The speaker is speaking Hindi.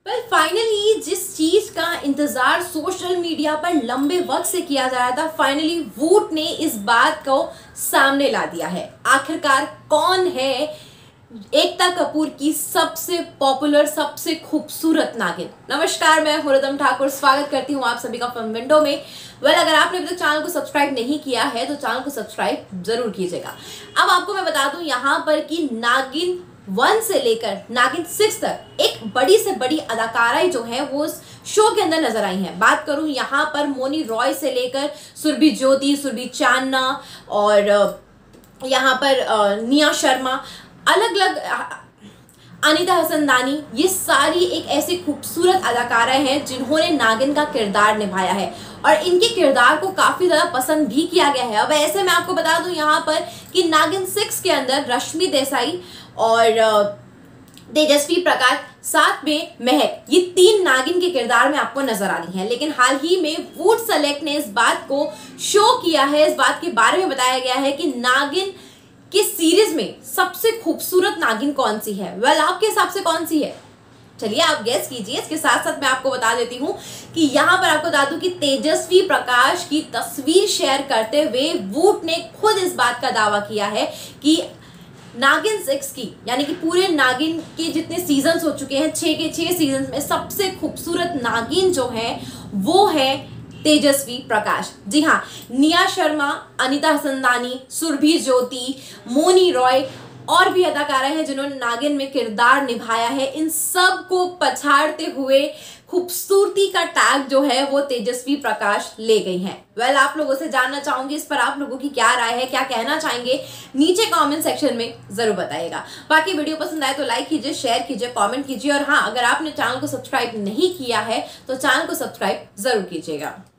फाइनली जिस चीज का इंतजार सोशल मीडिया पर लंबे वक्त से किया जा रहा था, फाइनली वूट ने इस बात को सामने ला दिया है। आखिरकार कौन है एकता कपूर की सबसे पॉपुलर, सबसे खूबसूरत नागिन। नमस्कार, मैं हुरदम ठाकुर स्वागत करती हूँ आप सभी का फिल्म विंडो में। अगर आपने अभी तक चैनल को सब्सक्राइब नहीं किया है तो चैनल को सब्सक्राइब जरूर कीजिएगा। अब आपको मैं बता दूं यहाँ पर कि नागिन 1 से लेकर नागिन 6 तक एक बड़ी से बड़ी अदाकाराएं जो है वो उस शो के अंदर नजर आई हैं। बात करूं यहाँ पर मोनी रॉय से लेकर सुरभि ज्योति, सुरभि चांदना और यहाँ पर निया शर्मा, अलग अलग अनीता हसनदानी, ये सारी एक ऐसी खूबसूरत अदाकाराएं हैं जिन्होंने नागिन का किरदार निभाया है और इनके किरदार को काफी ज्यादा पसंद भी किया गया है। अब ऐसे मैं आपको बता दूं यहाँ पर कि नागिन 6 के अंदर रश्मि देसाई और तेजस्वी प्रकाश, साथ में महक, ये 3 नागिन के किरदार में आपको नजर आ रही हैं। लेकिन हाल ही में वूट सेलेक्ट ने इस बात को शो किया है, इस बात के बारे में बताया गया है कि नागिन कि सीरीज में सबसे खूबसूरत नागिन कौन सी है। आपके हिसाब से कौन सी है? चलिए आप गेस कीजिए। इसके साथ साथ मैं आपको बता देती हूँ कि यहाँ पर आपको बता दूं कि तेजस्वी प्रकाश की तस्वीर शेयर करते हुए वूट ने खुद इस बात का दावा किया है कि नागिन 6 की, यानी कि पूरे नागिन के जितने सीजन्स हो चुके हैं, 6 के 6 सीजन्स में सबसे खूबसूरत नागिन जो है वो है तेजस्वी प्रकाश। जी हाँ, निया शर्मा, अनीता हसनदानी, सुरभि ज्योति, मोनी रॉय और भी अदाकारा हैं जिन्होंने नागिन में किरदार निभाया है। इन सब को पछाड़ते हुए खूबसूरती का टैग जो है वो तेजस्वी प्रकाश ले गई हैं। आप लोगों से जानना चाहूंगी इस पर आप लोगों की क्या राय है, क्या कहना चाहेंगे, नीचे कमेंट सेक्शन में जरूर बताइएगा। बाकी वीडियो पसंद आए तो लाइक कीजिए, शेयर कीजिए, कमेंट कीजिए और हाँ, अगर आपने चैनल को सब्सक्राइब नहीं किया है तो चैनल को सब्सक्राइब जरूर कीजिएगा।